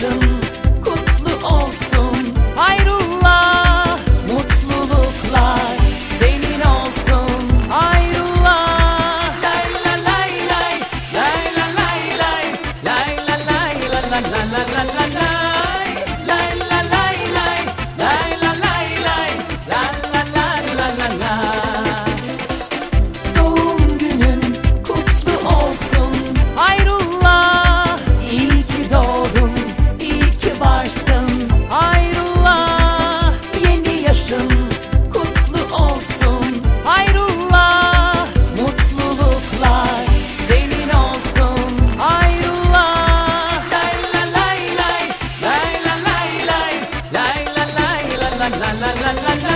yaşın kutlu olsun. Hayrullah, mutluluklar senin olsun. Hayrullah. Lay la lay lay, lay la lay lay, lay la lay la la la la la la lay. Lay la lay lay, lay la lay lay, la la la la la la. Doğum günün kutlu olsun. Hayrullah, iyi ki doğdun, iyi ki varsın. Hayrullah, yeni yaşın kutlu olsun. Hayrullah, mutluluklar senin olsun. Hayrullah. Lay la lay lay, lay la lay lay, lay la lay la la la la la la.